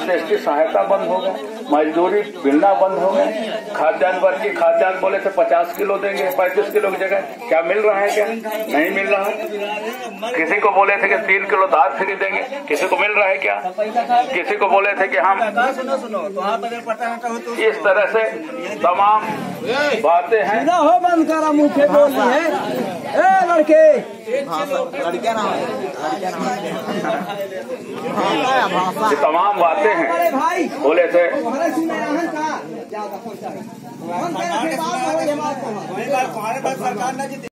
अंत्येष्टि सहायता बंद हो गए, मजदूरी मिलना बंद हो गए, खाद्यान्न वर्ग की खाद्यान्न बोले थे 50 किलो देंगे 35 किलो की जगह, क्या मिल रहा है? क्या नहीं मिल रहा है। किसी को बोले थे कि 3 किलो दाल फ्री देंगे, किसी को मिल रहा है? क्या किसी को बोले थे कि हम इस तरह से तमाम बातें हैं। हो बंद करा मुँह पे बोल रही है लड़के ये तमाम बातें हैं बोले थे।